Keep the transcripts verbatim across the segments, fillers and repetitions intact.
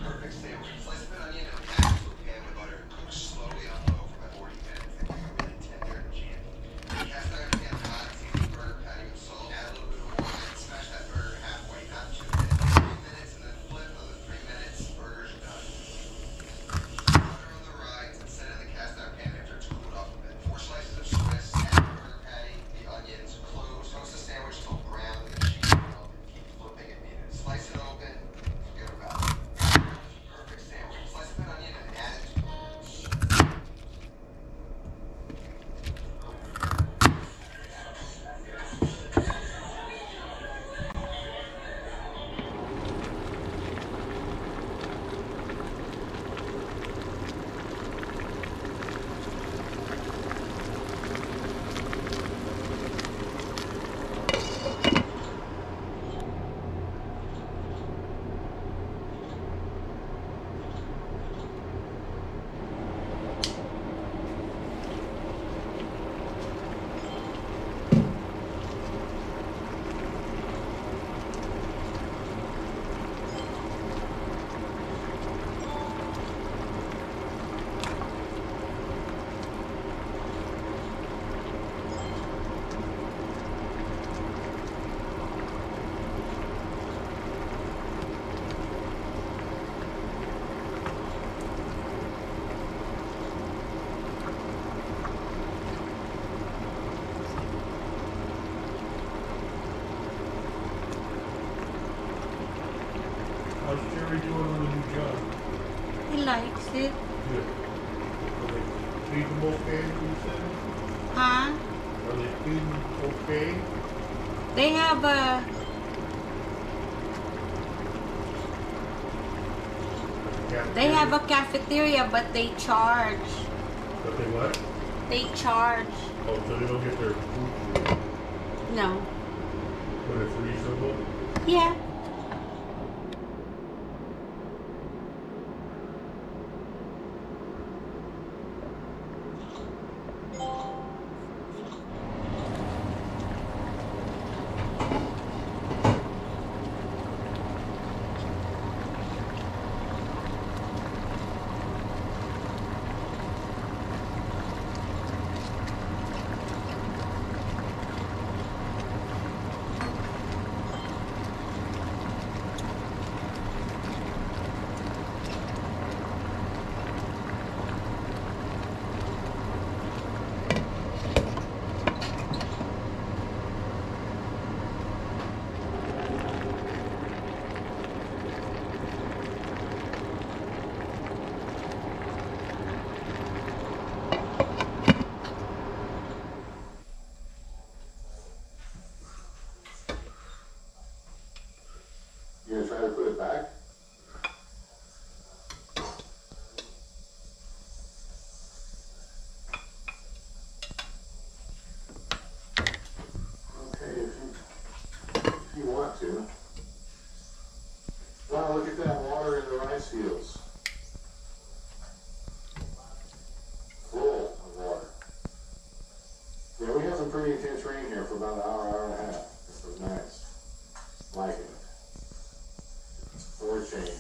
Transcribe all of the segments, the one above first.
Perfect sandwich. Slice of an onion and add it to a pan with butter. Cook slowly on low for about forty minutes. They become really tender and jammy. Cast iron pan hot, season the burger patty with salt. Add a little bit of water and smash that burger halfway, not two minutes. Three minutes and then flip another three minutes. Burger's done. Butter on the rise and set in the cast iron pan after it's cooled off a bit. Four slices of Swiss, add the burger patty, the onions, close. Toast the sandwich till brown with the cheese melted. Keep flipping it needed. Slice it open. Forget about it. Perfect sandwich. Slice of an onion and add it to How's Jerry doing on the new job? He likes it. Good. Are they feeding him okay, you said? Huh? Are they feeding him okay? They have a... They have a cafeteria, but they charge. But they what? They charge. Oh, so they don't get their food free. No. But it's reasonable? Yeah. You gonna try to put it back? Okay, if you, if you want to. Wow, look at that water in the rice fields. Full of water. Yeah, we had some pretty intense rain here for about an hour, hour and a half. This was nice. Liking it. For a change.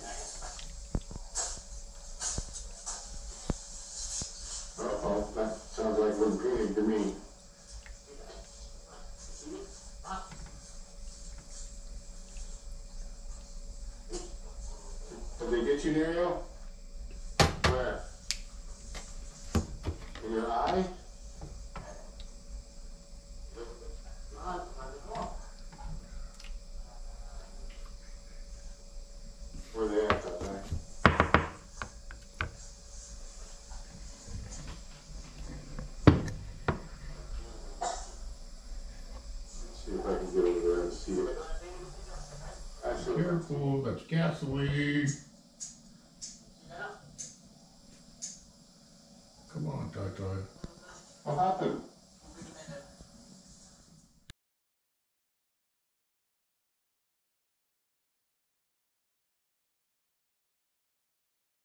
Uh-oh, that sounds like linguine to me. Did they get you, Nerio? Where? In your eye? Where are they at that day? See if I can get over there and see it. Actually, Careful, that's gasoline. Come on, Tai Tai. what happened?